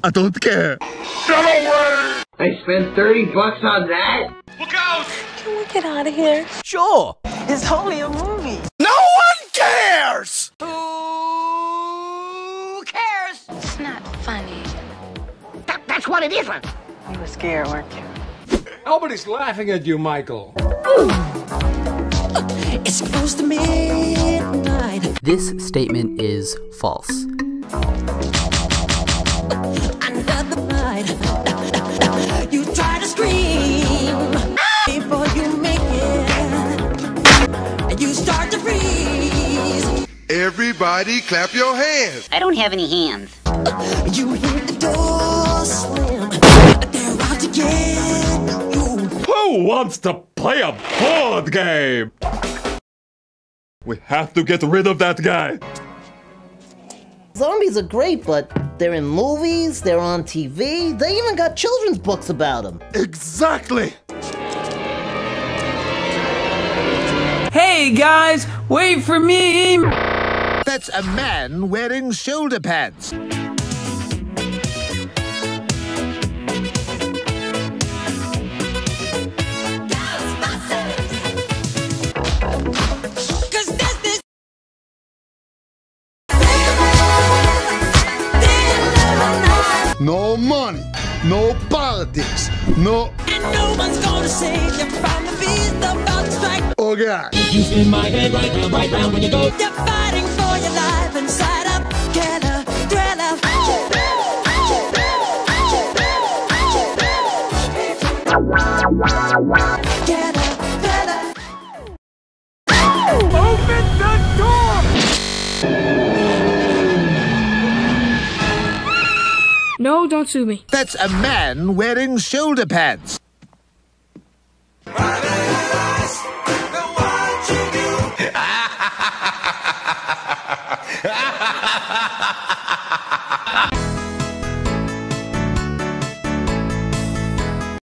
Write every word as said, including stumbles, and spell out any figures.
I don't care. Get away! I spent thirty bucks on that? Look out! Can we get out of here? Sure. It's only a movie. No one cares! Who cares? It's not funny. That, that's what it isn't. You were scared, weren't you? Nobody's laughing at you, Michael. It's close to midnight. This statement is false. Under the light, you try to scream before you make it, and you start to freeze. Everybody clap your hands. I don't have any hands. You hear the door slam. They're out to get you. Who wants to play a board game? We have to get rid of that guy. Zombies are great, but they're in movies, they're on T V, they even got children's books about them. Exactly! Hey guys, wait for me! That's a man wearing shoulder pads. No money, no politics, no... And no one's gonna save you from the beast about to strike. Oh God. You spin my head right round, right round when you go. You're fighting for your life inside a killer thriller. Killer thriller. Open the door! No, don't sue me. That's a man wearing shoulder pads.